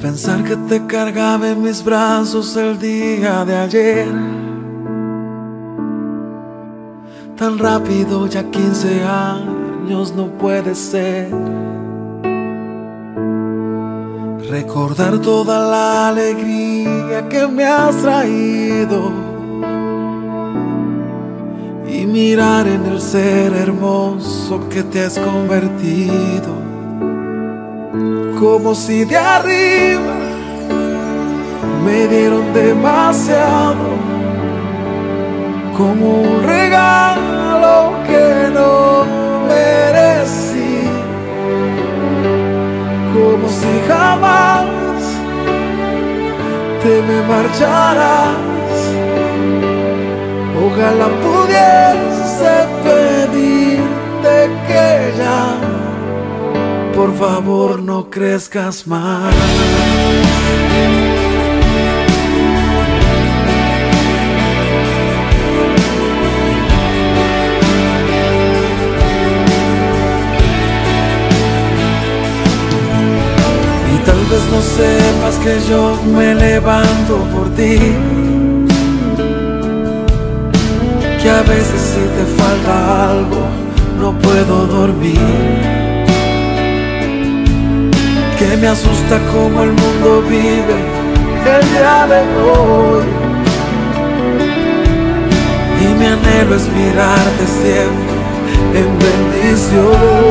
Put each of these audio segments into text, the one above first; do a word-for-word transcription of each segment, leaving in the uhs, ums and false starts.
Pensar que te cargaba en mis brazos el día de ayer, tan rápido, ya quince años no puede ser. Recordar toda la alegría que me has traído y mirar en el ser hermoso que te has convertido, como si de arriba me dieron demasiado, como un regalo que no merecí, como si jamás te me marcharas. Ojalá pudiese pedirte que ya, por favor, no crezcas más. Y tal vez no sepas que yo me levanto por ti, que a veces si te falta algo no puedo dormir, que me asusta cómo el mundo vive el día de hoy, y mi anhelo es mirarte siempre en bendición,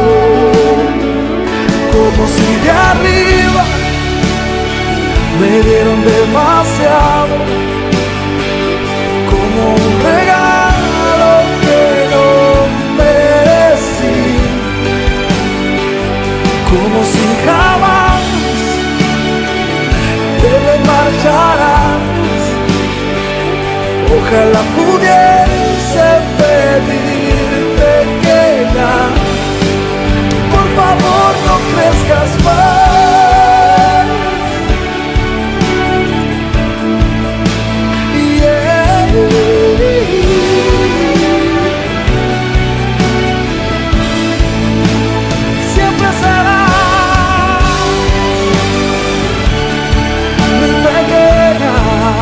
como si de arriba me dieron demasiado, como un regalo que no merecí, como si jamás te me marcharás. Ojalá pudiese pedirte que ya, por favor, no crezcas más. Yeah. Siempre será mi pequeña,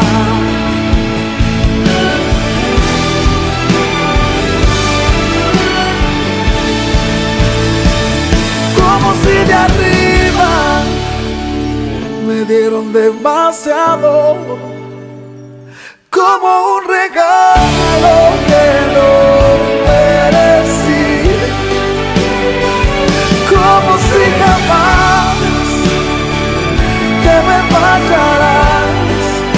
como si de arriba me dieron demasiado, como un regalo que no merecí, como si jamás te me marcharás.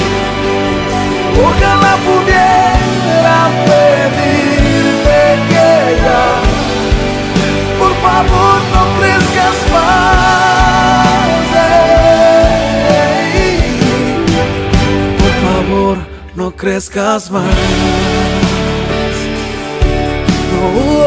Ojalá pudiera pedirte que ya, por favor, no crezcas más. Hey. Por favor, no crezcas más. No.